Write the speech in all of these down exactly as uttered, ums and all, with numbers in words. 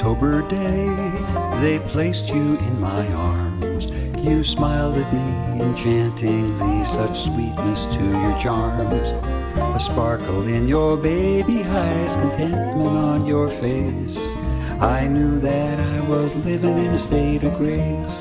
October day, they placed you in my arms. You smiled at me enchantingly, such sweetness to your charms. A sparkle in your baby eyes, contentment on your face. I knew that I was living in a state of grace.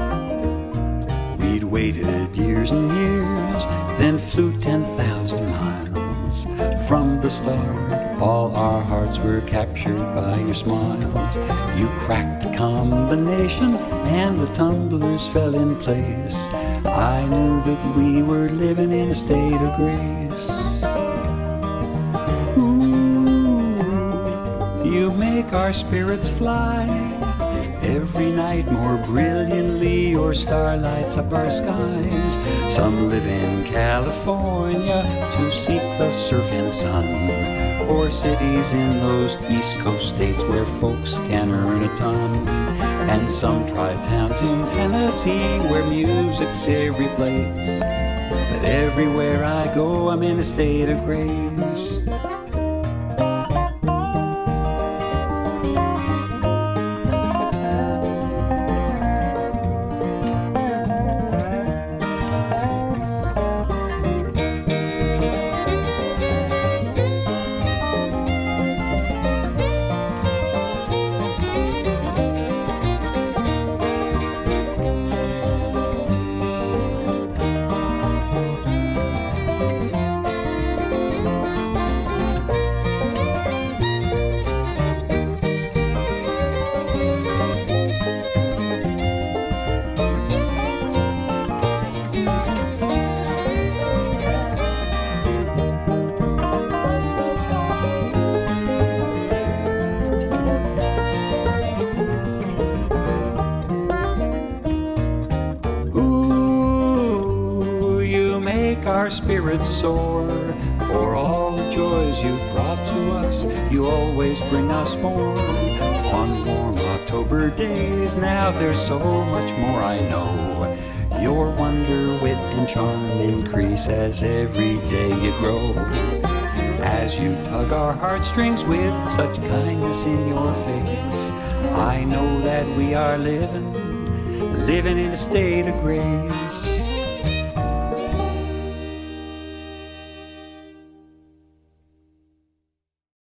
We'd waited years and years, then flew ten thousand miles. From the start, all our hearts were captured by your smiles. You cracked the combination and the tumblers fell in place. I knew that we were living in a state of grace. Ooh, you make our spirits fly. Every night more brilliantly your star lights up our skies. Some live in California to seek the surf and sun, or cities in those East Coast states where folks can earn a ton. And some try towns in Tennessee where music's every place. But everywhere I go I'm in a state of grace. Our spirits soar for all the joys you've brought to us. You always bring us more on warm October days. Now there's so much more I know. Your wonder, wit, and charm increase as every day you grow. As you tug our heartstrings with such kindness in your face, I know that we are living, living in a state of grace.